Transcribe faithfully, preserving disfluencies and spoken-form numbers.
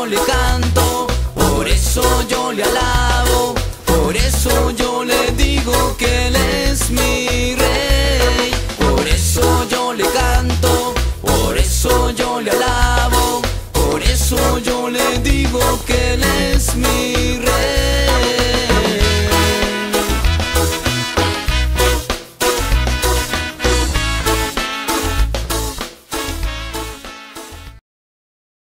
le canto, por eso yo le alabo, por eso yo le digo que Él es mi Rey. Por eso yo le canto, por eso yo le alabo, por eso yo le digo que Él es mi